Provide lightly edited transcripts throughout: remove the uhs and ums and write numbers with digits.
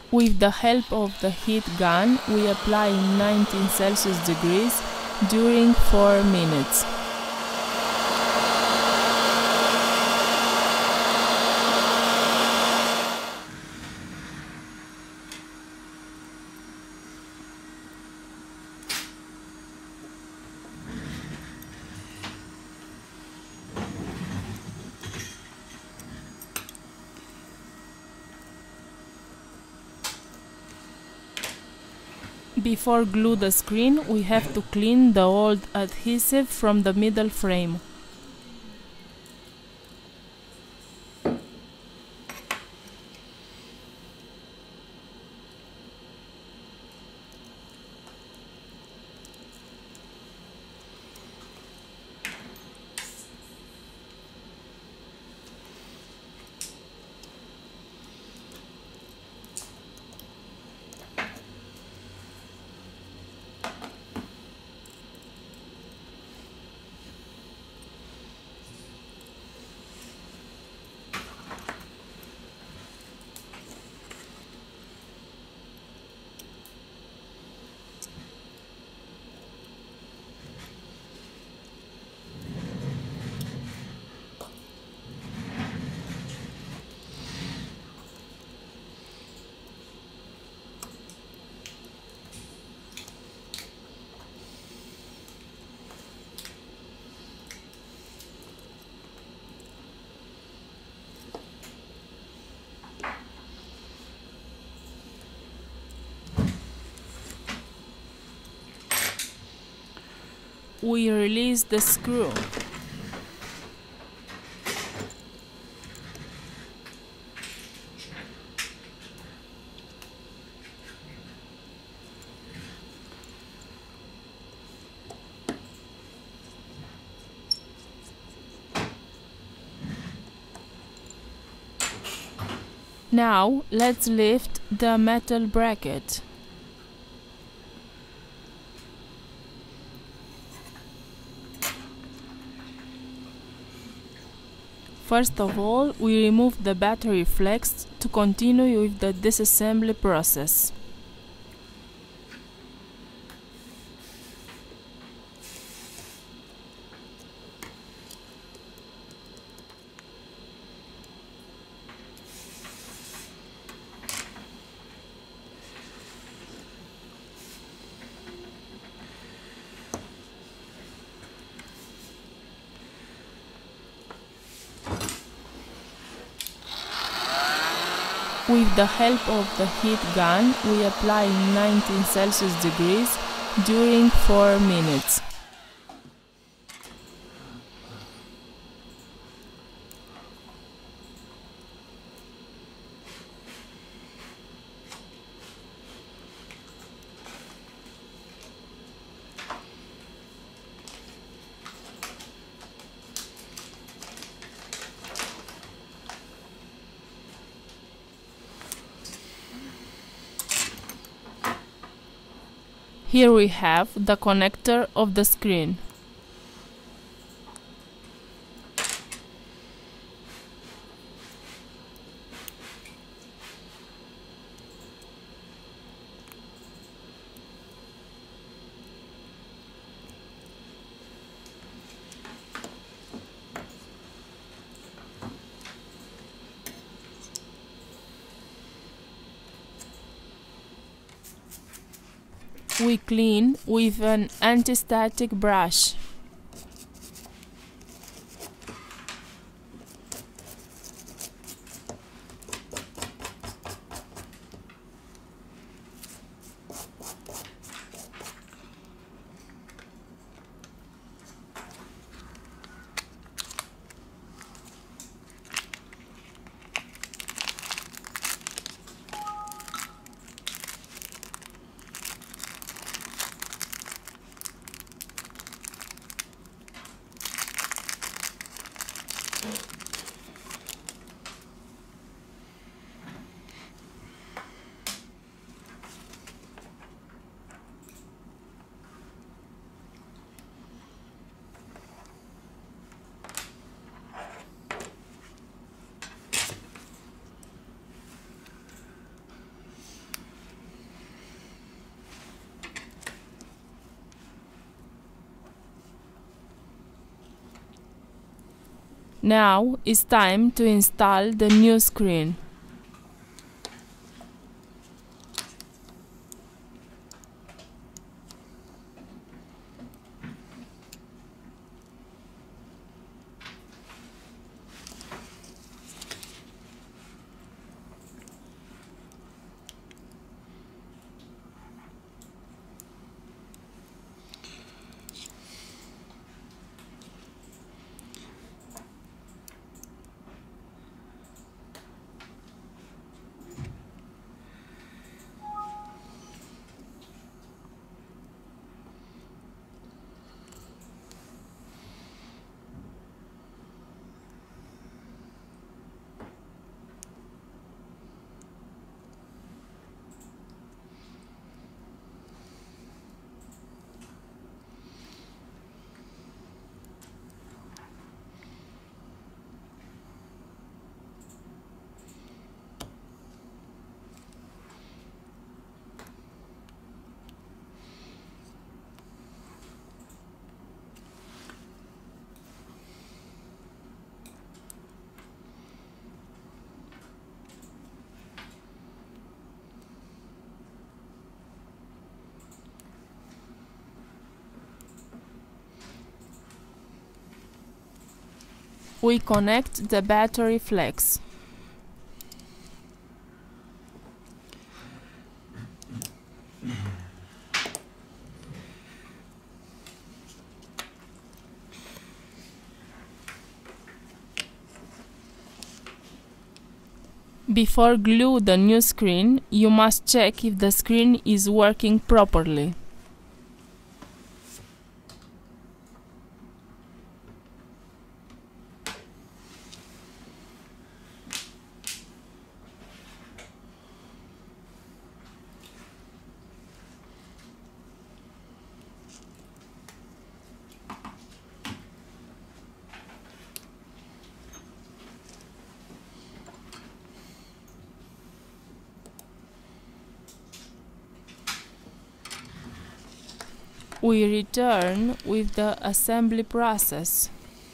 With the help of the heat gun, we apply 19 Celsius degrees during 4 minutes. Before glue the screen, we have to clean the old adhesive from the middle frame. We release the screw. Now let's lift the metal bracket. First of all, we remove the battery flex to continue with the disassembly process. With the help of the heat gun, we apply 19 Celsius degrees during 4 minutes. Here we have the connector of the screen. We clean with an anti-static brush. Now it's time to install the new screen. We connect the battery flex. Before glue the new screen, you must check if the screen is working properly. We return with the assembly process.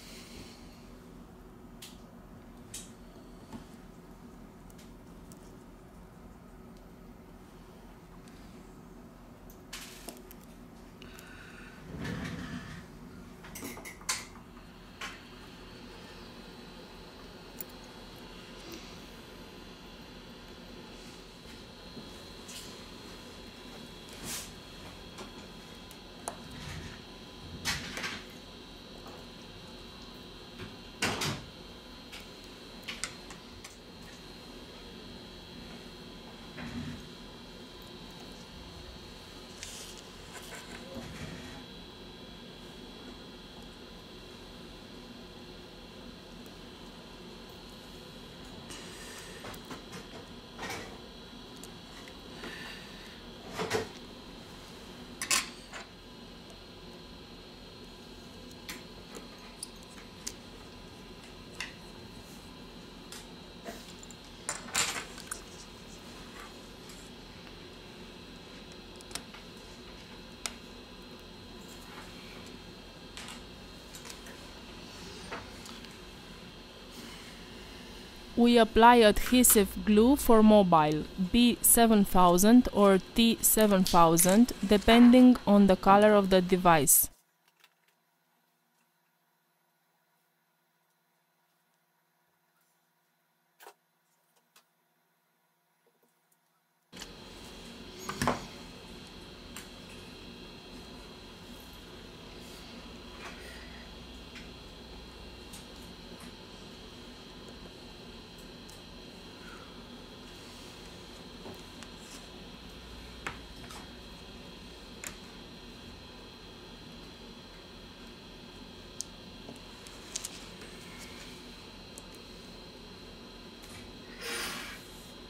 We apply adhesive glue for mobile B7000 or T7000 depending on the color of the device.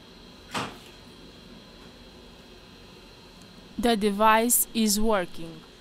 The device is working.